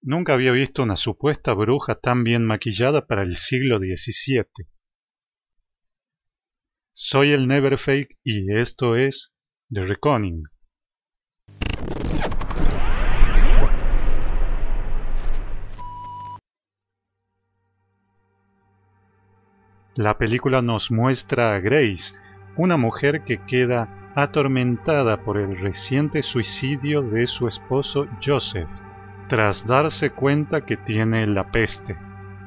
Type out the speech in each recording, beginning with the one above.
Nunca había visto una supuesta bruja tan bien maquillada para el siglo XVII. Soy el Neverfake y esto es The Reckoning. La película nos muestra a Grace, una mujer que queda atormentada por el reciente suicidio de su esposo Joseph, tras darse cuenta que tiene la peste.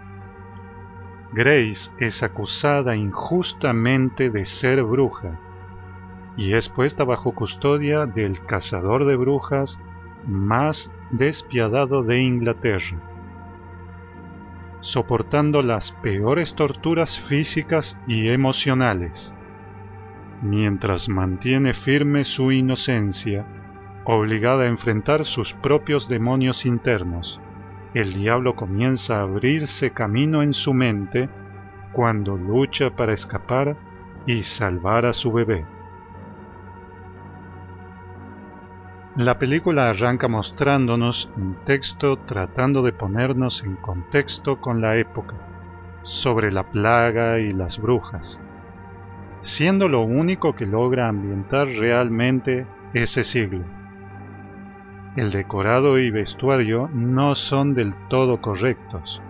Grace es acusada injustamente de ser bruja y es puesta bajo custodia del cazador de brujas más despiadado de Inglaterra, soportando las peores torturas físicas y emocionales, mientras mantiene firme su inocencia, obligada a enfrentar sus propios demonios internos. El diablo comienza a abrirse camino en su mente cuando lucha para escapar y salvar a su bebé. La película arranca mostrándonos un texto tratando de ponernos en contexto con la época, sobre la plaga y las brujas, siendo lo único que logra ambientar realmente ese siglo. El decorado y vestuario no son del todo correctos.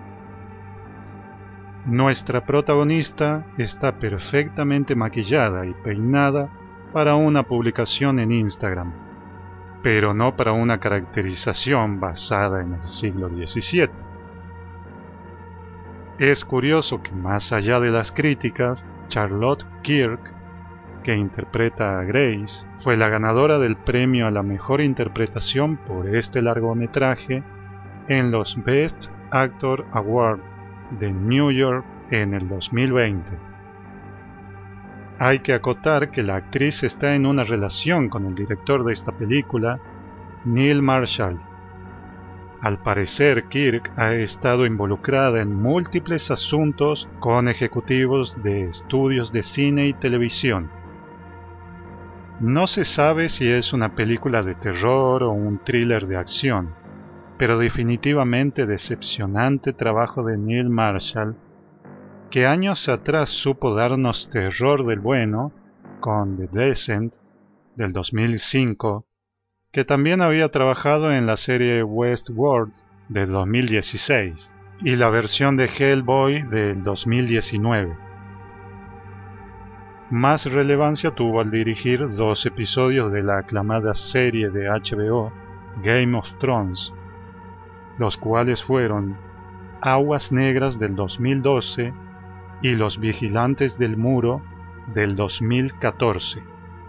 Nuestra protagonista está perfectamente maquillada y peinada para una publicación en Instagram, pero no para una caracterización basada en el siglo XVII. Es curioso que más allá de las críticas, Charlotte Kirk, que interpreta a Grace, fue la ganadora del premio a la mejor interpretación por este largometraje en los Best Actor Award de New York en el 2020. Hay que acotar que la actriz está en una relación con el director de esta película, Neil Marshall. Al parecer, Kirk ha estado involucrada en múltiples asuntos con ejecutivos de estudios de cine y televisión. No se sabe si es una película de terror o un thriller de acción, pero definitivamente decepcionante trabajo de Neil Marshall, que años atrás supo darnos terror del bueno con The Descent del 2005, que también había trabajado en la serie Westworld de 2016 y la versión de Hellboy del 2019. Más relevancia tuvo al dirigir 2 episodios de la aclamada serie de HBO Game of Thrones, los cuales fueron Aguas Negras del 2012 y Los Vigilantes del Muro del 2014.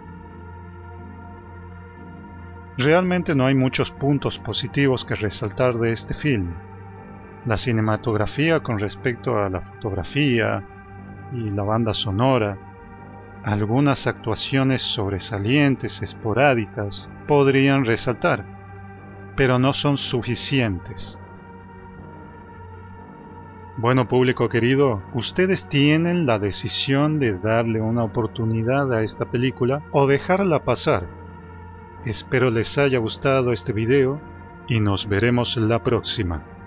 Realmente no hay muchos puntos positivos que resaltar de este film. La cinematografía con respecto a la fotografía y la banda sonora, algunas actuaciones sobresalientes esporádicas podrían resaltar, pero no son suficientes. Bueno, público querido, ustedes tienen la decisión de darle una oportunidad a esta película o dejarla pasar. Espero les haya gustado este video y nos veremos la próxima.